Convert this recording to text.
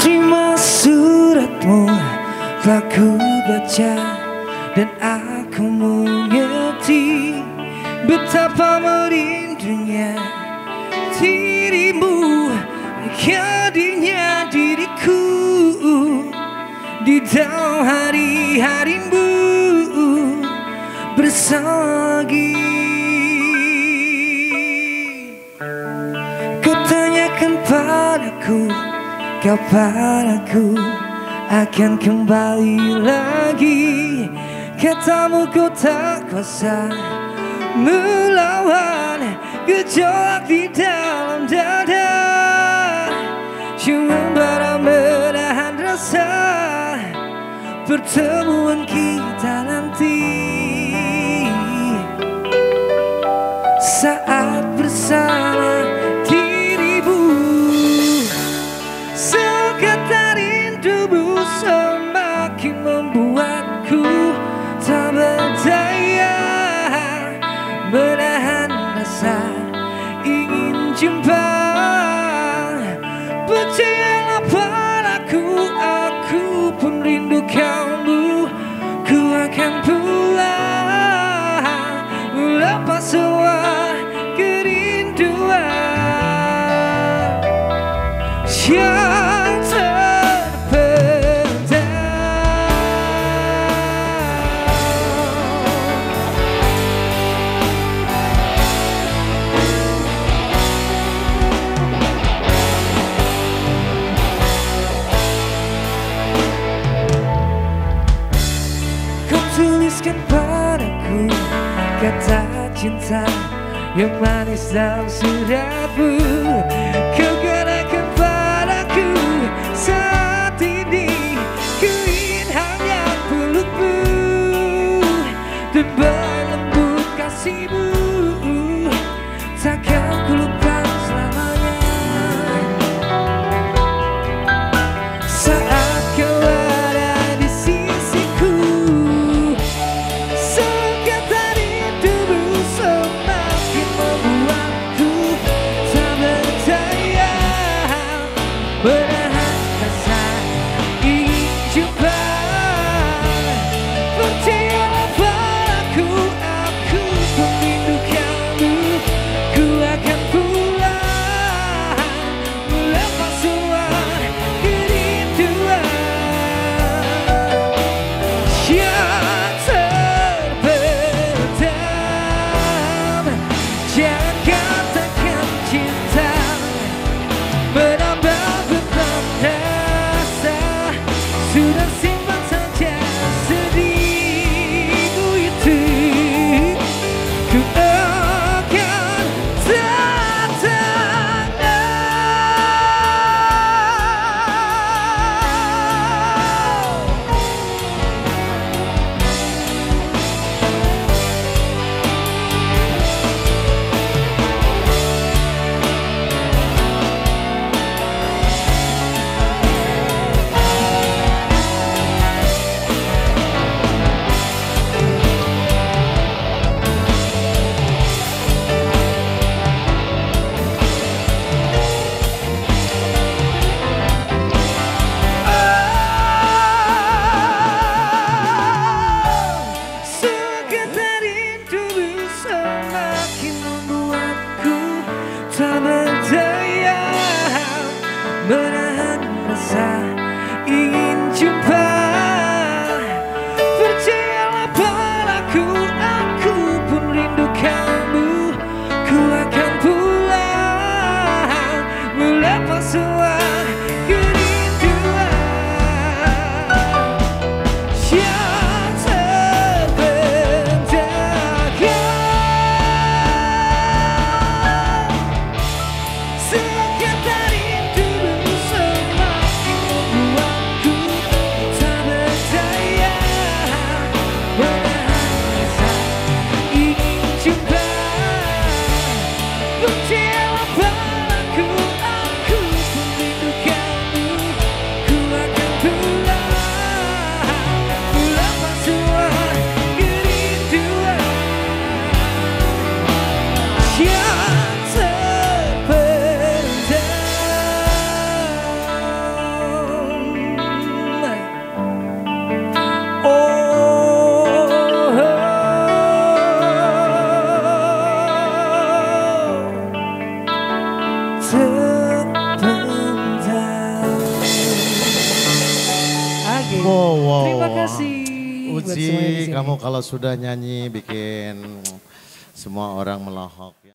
Terima suratmu telah ku baca, dan aku mengerti betapa merindunya dirimu, hadirnya diriku di dalam hari-harimu bersama lagi. Kau tanyakan padaku kapan aku akan kembali lagi. Katamu kau tak kuasa melawan gejolak di dalam dada. Cuma bara menahan rasa pertemuan kita nanti saat bersama dirimu. Sekata rindumu semakin membuatku tak berdaya menahan rasa ingin jumpa. Percayalah padaku, aku pun rindu kamu. Ku akan pulang melepas semua kerinduan yang terpendam. Kau tuliskan padaku kata cinta yang manis dalam suratmu. Kau katakan padaku saat ini ku ingin hanya pelukmu dan berlembut kasihmu. Takkan ku lupa selamanya saat kau ada di sisiku. Sekata rindumu semakin membuatku tak berdaya menahan rasa ingin jumpa. Percayalah padaku, aku pun rindu kamu. Ku akan pulang melepas semua kerinduan yang terpendam. Jangan katakan cinta menambah beban rasa. Sudah simpan saja sedihku itu. Ku akan datang. Sekata rindumu semakin membuatku tak berdaya menahan rasa ingin jumpa. Percayalah padaku, aku pun rindu kamu. Ku akan pulang melepas semua kerinduan yang terpendam. Sekata rindumu semakin buat semuanya di Uci, sini. kamu kalau sudah nyanyi bikin semua orang melohok.